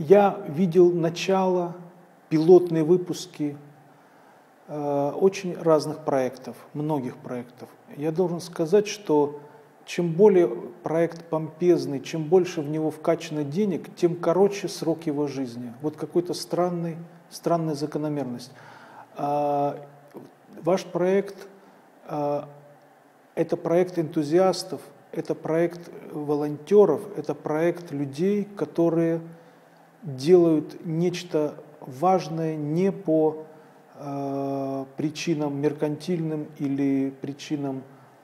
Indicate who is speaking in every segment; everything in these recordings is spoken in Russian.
Speaker 1: Я видел начало, пилотные выпуски очень разных проектов, многих проектов. Я должен сказать, что чем более проект помпезный, чем больше в него вкачано денег, тем короче срок его жизни. Вот какой-то странная закономерность. Ваш проект это проект энтузиастов, это проект волонтеров, это проект людей, которые делают нечто важное не по причинам меркантильным или причинам,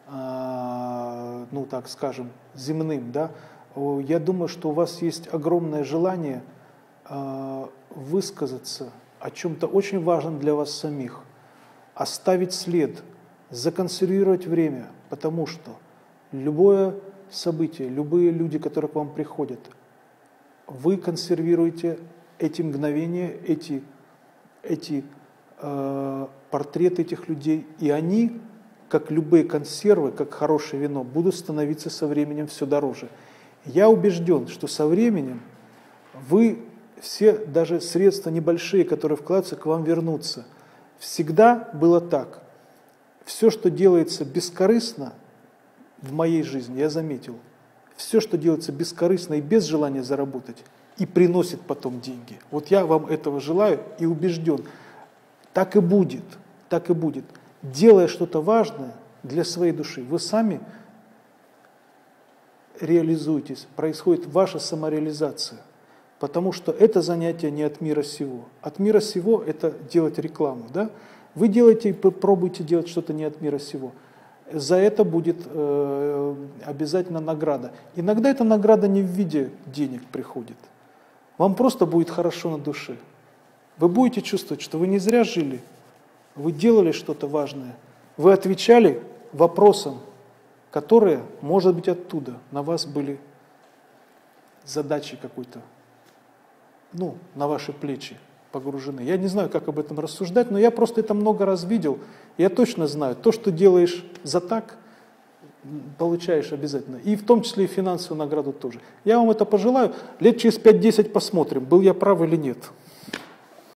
Speaker 1: ну так скажем, земным. Да? Я думаю, что у вас есть огромное желание высказаться о чем-то очень важном для вас самих, оставить след, законсервировать время, потому что любое событие, любые люди, которые к вам приходят, вы консервируете эти мгновения, эти портреты этих людей, и они, как любые консервы, как хорошее вино, будут становиться со временем все дороже. Я убежден, что со временем вы все, даже средства небольшие, которые вкладываются, к вам вернутся. Всегда было так. Все, что делается бескорыстно в моей жизни, я заметил, все, что делается бескорыстно и без желания заработать, и приносит потом деньги. Вот я вам этого желаю и убежден. Так и будет, так и будет. Делая что-то важное для своей души, вы сами реализуетесь, происходит ваша самореализация. Потому что это занятие не от мира сего. От мира сего это делать рекламу. Да? Вы делаете и пробуете делать что-то не от мира сего. За это будет обязательно награда. Иногда эта награда не в виде денег приходит. Вам просто будет хорошо на душе. Вы будете чувствовать, что вы не зря жили, вы делали что-то важное, вы отвечали вопросам, которые, может быть, оттуда на вас были задачи какой-то, ну, на ваши плечи погружены. Я не знаю, как об этом рассуждать, но я просто это много раз видел. Я точно знаю, то, что делаешь за так, получаешь обязательно. И в том числе и финансовую награду тоже. Я вам это пожелаю. Лет через 5-10 посмотрим, был я прав или нет.